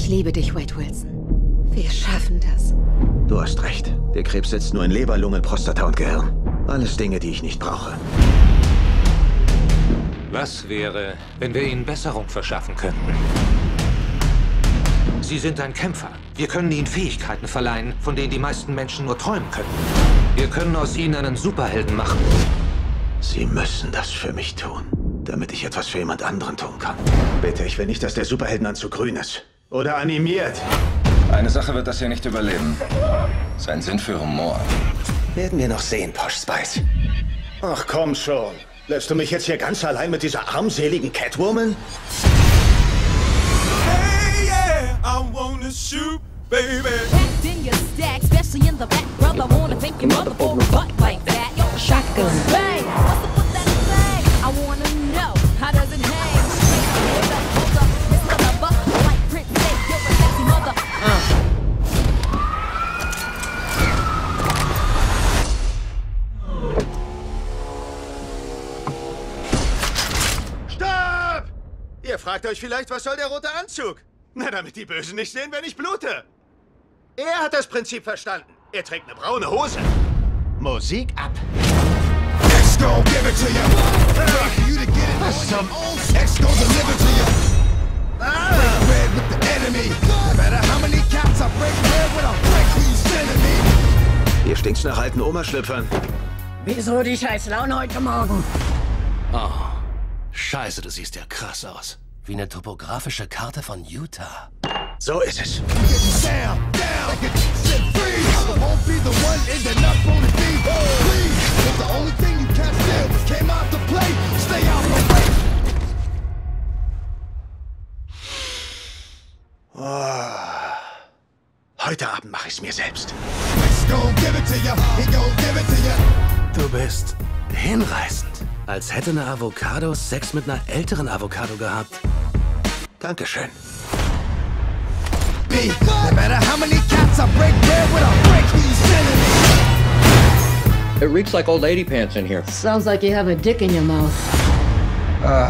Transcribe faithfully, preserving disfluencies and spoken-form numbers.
liebe dich, Wade Wilson. Wir schaffen das. Du hast recht. Der Krebs sitzt nur in Leber, Lunge, Prostata und Gehirn. Alles Dinge, die ich nicht brauche. Was wäre, wenn wir Ihnen Besserung verschaffen könnten? Sie sind ein Kämpfer. Wir können Ihnen Fähigkeiten verleihen, von denen die meisten Menschen nur träumen können. Wir können aus Ihnen einen Superhelden machen. Sie müssen das für mich tun, damit ich etwas für jemand anderen tun kann. Bitte, ich will nicht, dass der Superheldenanzug grün ist. Oder animiert. Eine Sache wird das hier nicht überleben. Sein Sinn für Humor. Werden wir noch sehen, Posh Spice. Ach komm schon. Lässt du mich jetzt hier ganz allein mit dieser armseligen Catwoman? Hey, yeah, I wanna shoot, baby. Packed in your stack, especially in the back, brother. Wanna thank your mother for a butt like that. Yo, Shotgun. bang, what's up with that thing? I wanna know, how does it hang? Hold up, hold up, this motherfucker, like Prince said, you're a sexy mother. Stopp! Ihr fragt euch vielleicht, was soll der rote Anzug? Na, damit die Bösen nicht sehen, wenn ich blute. Er hat das Prinzip verstanden. Er trägt eine braune Hose. Musik ab. X gon' give it to you. For you to get it Was zum... X gon' deliver to you. Break bread with the enemy. No matter how many cats I break bread with, I'll break who you sending me. Hier stinkt's nach alten Oma-Schlüpfern. Wieso die scheiß Laune heute Morgen? Oh, scheiße, du siehst ja krass aus. Wie eine topografische Karte von Utah. So ist es. Down, down, like a set free. I won't be the one ending up on the beat. Please, if the only thing you can't do came out to play, stay out my way. Oh. Heute Abend mache ich's mir selbst. X gon' give it to you. He gon' give it to you. Du bist hinreißend. Als hätte eine Avocado Sex mit einer älteren Avocado gehabt. Dankeschön. No matter how many cats I break bread with, I'll break who you sending me. It reeks like old lady pants in here. Sounds like you have a dick in your mouth.